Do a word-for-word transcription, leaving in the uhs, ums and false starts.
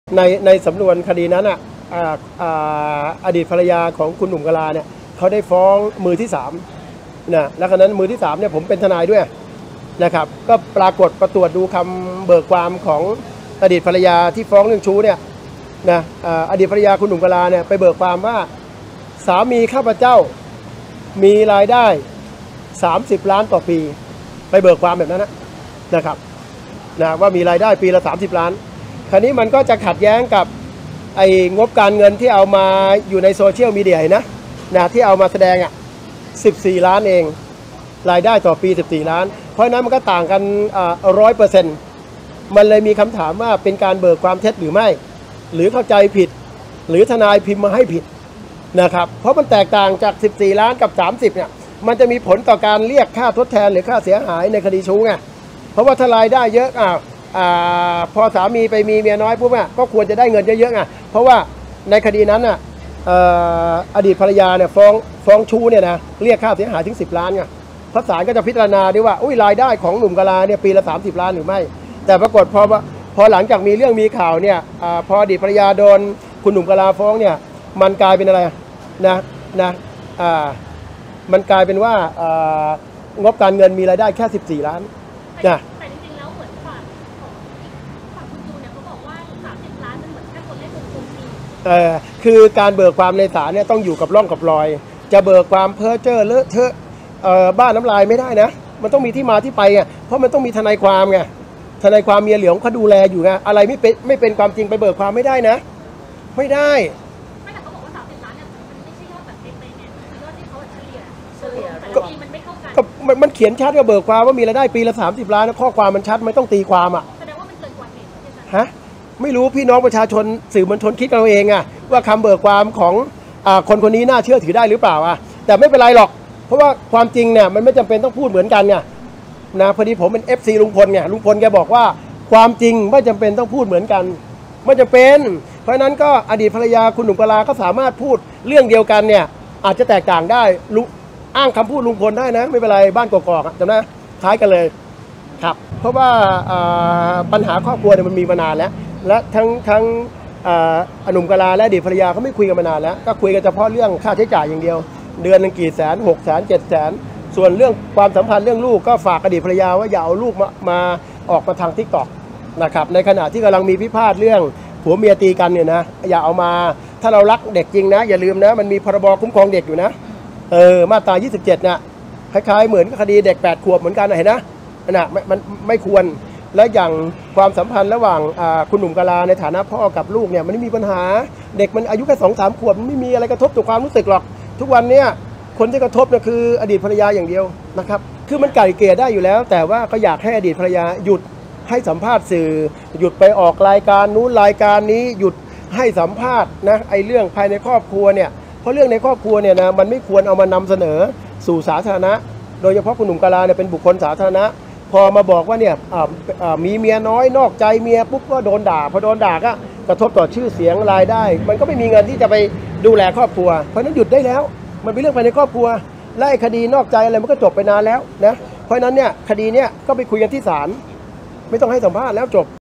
ในในสำนวนคดีนั้นอ่ะอดีตภรรยาของคุณหนุ่มกลาเนี่ยเขาได้ฟ้องมือที่สามนะแล้วครั้นั้นมือที่สามเนี่ยผมเป็นทนายด้วยนะครับก็ปรากฏประตรวจดูคำเบิกความของอดีตภรรยาที่ฟ้องเรื่องชู้เนี่ยนะอดีตภรรยาคุณหนุ่มกลาเนี่ยไปเบิกความว่าสามีข้าพเจ้ามีรายได้สามสิบล้านต่อปีไปเบิกความแบบนั้นนะนะครับนะว่ามีรายได้ปีละสามสิบล้านคราวนี้มันก็จะขัดแย้งกับไอ้งบการเงินที่เอามาอยู่ในโซเชียลมีเดียนะนะที่เอามาแสดงอ่ะสิบสี่ล้านเองรายได้ต่อปีสิบสี่ล้านเพราะนั้นมันก็ต่างกันร้อยเปอร์เซ็นต์มันเลยมีคำถามว่าเป็นการเบิกความเท็จหรือไม่หรือเข้าใจผิดหรือทนายพิมพ์มาให้ผิดนะครับเพราะมันแตกต่างจากสิบสี่ล้านกับสามสิบเนี่ยมันจะมีผลต่อการเรียกค่าทดแทนหรือค่าเสียหายในคดีชู้ไงเพราะว่าถ้ารายได้เยอะอ่ะพอสามีไปมีเมียน้อยปุ๊บอ่ะก็ควรจะได้เงินเยอะๆไงเพราะว่าในคดีนั้นอ่ะอดีตภรรยาเนี่ยฟ้องฟ้องชู้เนี่ยนะเรียกค่าเสียหายถึงสิบล้านไงพระศาลก็จะพิจารณาด้วยว่าอุ้ยรายได้ของหนุ่มกลาเนี่ยปีละสามสิบล้านหรือไม่แต่ปรากฏพอพอหลังจากมีเรื่องมีข่าวเนี่ยพออดีตภรรยาโดนคุณหนุ่มกลาฟ้องเนี่ยมันกลายเป็นอะไรนะนะมันกลายเป็นว่างบการเงินมีรายได้แค่สิบสี่ล้านนะแต่จริงๆแล้วเหมือนฝั่งของฝั่งคุณจูเนี่ยเขาบอกว่าสามสิบล้านมันเหมือนแค่คนเล่นกลมๆดีเออคือการเบิกความในศาลเนี่ยต้องอยู่กับร่องกับรอยจะเบิกความเพ้อเจ้อเลอะเทอะบ้านน้ำลายไม่ได้นะมันต้องมีที่มาที่ไปไงเพราะมันต้องมีทนายความไงทนายความเมียเหลืองเขาดูแลอยู่ไงอะไรไม่เป็นไม่เป็นความจริงไปเบิกความไม่ได้นะไม่ได้ไม่แต่เขาบอกว่าสามสิบล้านเนี่ยมันไม่ใช่ยอดแบบเป๊ะๆเนี่ยคือยอดที่เขาเฉลี่ยเฉลี่ยแต่ละปีมันไม่เท่ากันก็มันเขียนชัดว่าเบิกความว่ามีรายได้ปีละสามสิบล้านข้อความมันชัดไม่ต้องตีความอ่ะแสดงว่ามันเกินกว่าเหตุใช่ไหมฮะไม่รู้พี่น้องประชาชนสื่อมวลชนคิดเอาเองอะว่าคำเบิกความของคนคนนี้น่าเชื่อถือได้หรือเปล่าอะแต่ไม่เป็นไรหรอกเพราะว่าความจริงเนี่ยมันไม่จำเป็นต้องพูดเหมือนกันเนี่ยนะพอดีผมเป็น เอฟ ซี ลุงพลไงลุงพลแกบอกว่าความจริงไม่จำเป็นต้องพูดเหมือนกันไม่จำเป็นเพราะนั้นก็อดีตภรรยาคุณหนุ่มกลาก็สามารถพูดเรื่องเดียวกันเนี่ยอาจจะแตกต่างได้ลุอ้างคำพูดลุงพลได้นะไม่เป็นไรบ้านกอกๆจำได้คล้ายกันเลยครับเพราะว่าปัญหาครอบครัวเนี่ยมันมีมานานแล้วและทั้งทั้งอนุ่มกลาและอดีตภรรยาเขาไม่คุยกันมานานแล้วก็คุยกันเฉพาะเรื่องค่าใช้จ่ายอย่างเดียวเดือนหนึ่งกี่แสนหกแสนเจ็ดแสนส่วนเรื่องความสัมพันธ์เรื่องลูกก็ฝากอดีตภรรยาว่าอย่าเอาลูกมามาออกมาทางทิกตอกนะครับในขณะที่กำลังมีพิพาทเรื่องผัวเมียตีกันเนี่ยนะอย่าเอามาถ้าเรารักเด็กจริงนะอย่าลืมนะมันมีพรบคุ้มครองเด็กอยู่นะเออมาตรายี่สิบเจ็ดนะคล้ายๆเหมือนคดีเด็กแปดขวบเหมือนกันเห็นนะนะมันไม่ควรและอย่างความสัมพันธ์ระหว่างคุณหนุ่มกลาในฐานะพ่อกับลูกเนี่ยมันไม่มีปัญหาเด็กมันอายุแค่สองสามขวบมันไม่มีอะไรกระทบต่อความรู้สึกหรอกทุกวันเนี้ยคนที่กระทบเนี่ยคืออดีตภรรยาอย่างเดียวนะครับคือมันไก่เกลี่ยได้อยู่แล้วแต่ว่าก็อยากให้อดีตภรรยาหยุดให้สัมภาษณ์สื่อหยุดไปออกรายการนู้นรายการนี้หยุดให้สัมภาษณ์นะไอ้เรื่องภายในครอบครัวเนี่ยเพราะเรื่องในครอบครัวเนี่ยนะมันไม่ควรเอามานำเสนอสู่สาธารณะโดยเฉพาะคุณหนุ่มกลาเนี่ยเป็นบุคคลสาธารณะพอมาบอกว่าเนี่ยมีเมียน้อยนอกใจเมียปุ๊บก็โดนด่าพอโดนด่าก็กระทบต่อชื่อเสียงรายได้มันก็ไม่มีเงินที่จะไปดูแลครอบครัวเพราะนั้นหยุดได้แล้วมันเป็นเรื่องภายในครอบครัวและคดีนอกใจอะไรมันก็จบไปนานแล้วนะเพราะนั้นเนี่ยคดีเนี้ยก็ไปคุยกันที่ศาลไม่ต้องให้สัมภาษณ์แล้วจบ